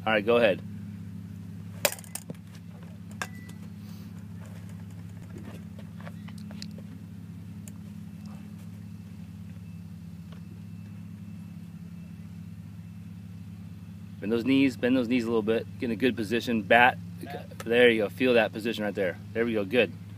All right, go ahead. Bend those knees a little bit. Get in a good position. Bat. There you go. Feel that position right there. There we go. Good.